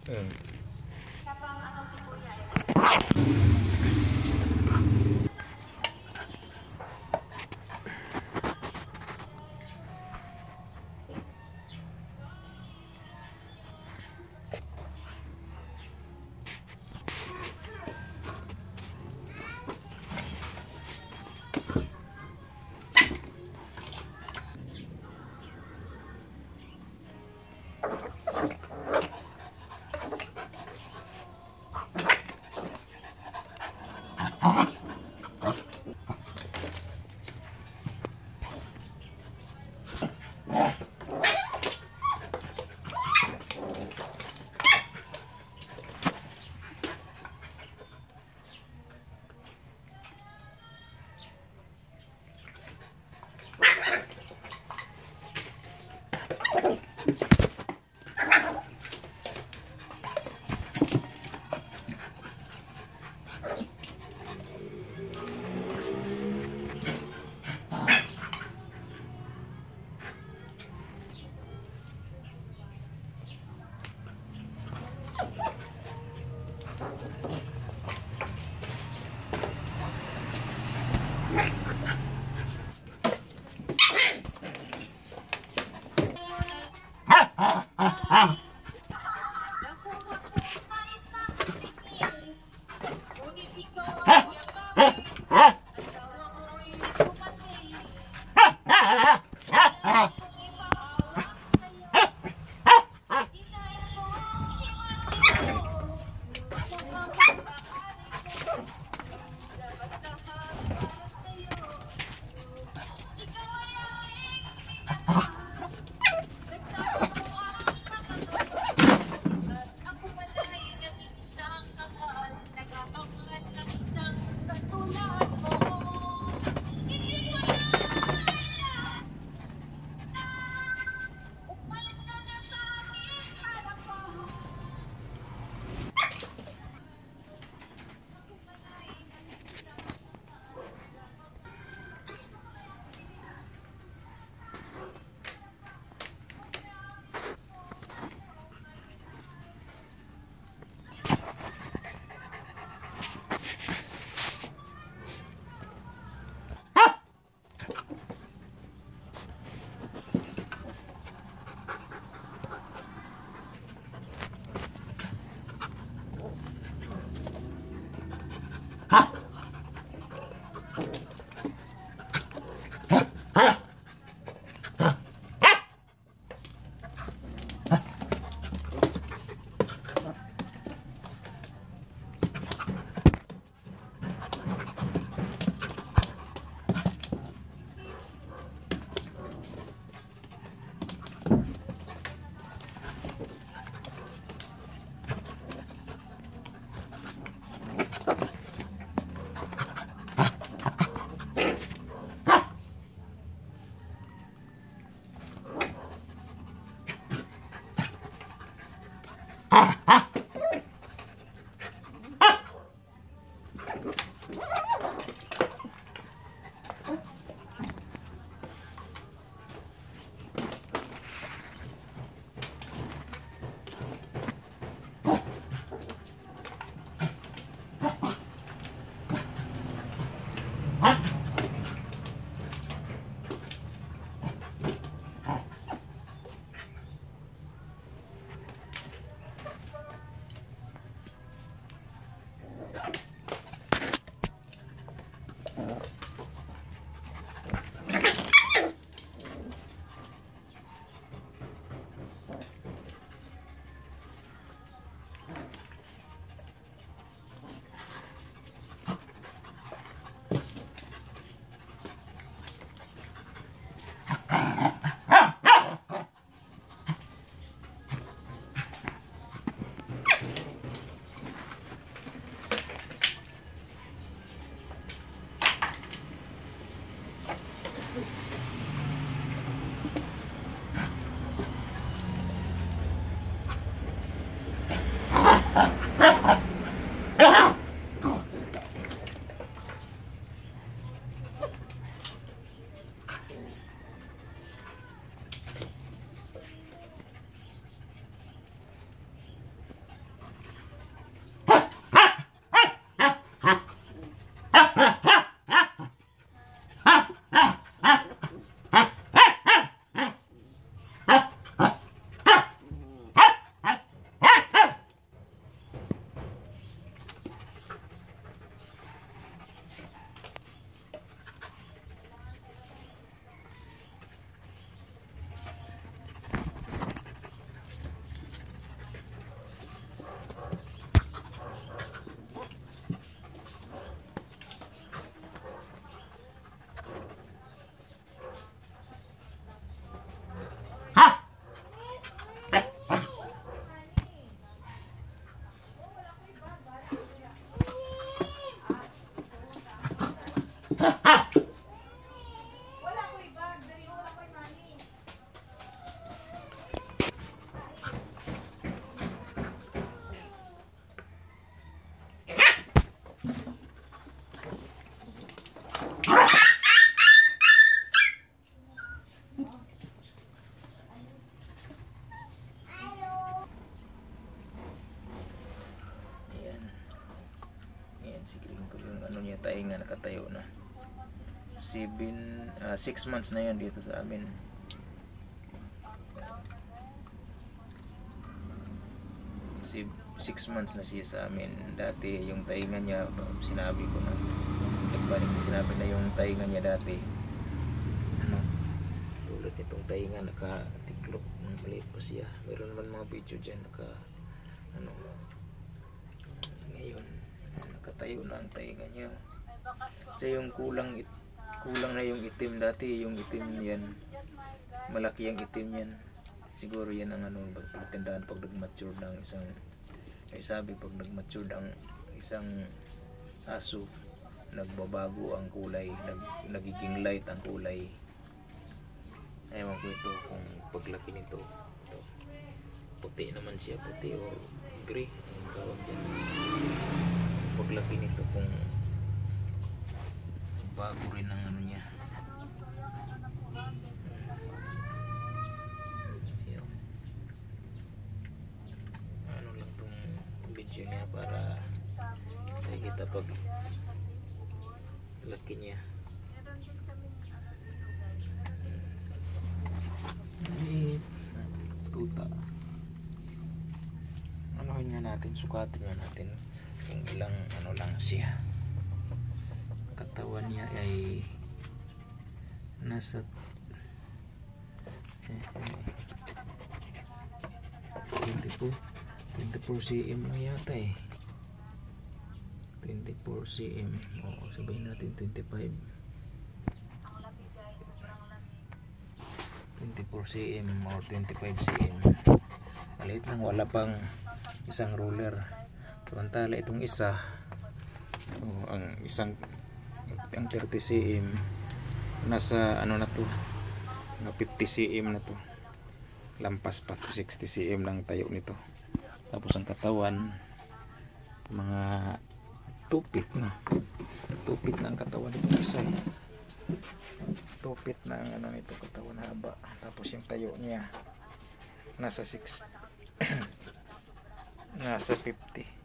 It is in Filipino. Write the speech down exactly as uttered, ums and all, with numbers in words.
Hmm. yung ano niya, tainga, nakatayo na. seven, uh, six months na yan dito sa amin. six months na siya sa amin. Dati yung tainga niya, sinabi ko na, nagbalik sinabi na yung tainga niya dati, ano, tulad nitong tainga, nakatiklop ng maliit pa siya. Meron naman mga video dyan, naka, ano, ngayon, nakatayo na ang tainga niya. So yung kulang, kulang na yung itim dati, yung itim yan, malaki yung itim yan. Siguro yan ang ano, pagtindaan pag nag-mature ng isang, ay sabi pag nag-mature ang isang aso, nagbabago ang kulay, nag, nagiging light ang kulay. Ewan ko ito kung paglaki nito, ito, puti naman siya, puti o gray ang tawag dyan. Paglaki nito kung bago rin ang ano niya. Ano lang tong video niya para kita pag laki niya. May tuta. Anuhin nga natin, sukatin nga natin kung ilang ano lang siya. Katawan niya ay nasa eh, twenty-four cm lang yata eh. twenty-four cm. O sabihin natin twenty-five. twenty-four cm or twenty-five cm. Maliit lang, wala pang isang ruler. Samantala itong isa, oh, ang isang ang thirty cm nasa ano na to, na fifty cm na to, lampas pa to, sixty cm lang tayo nito. Tapos ang katawan mga tupit na tupit na ang katawan nito isa eh. Tupit na ang ano nito, katawan haba. Tapos yung tayo niya nasa six nasa fifty.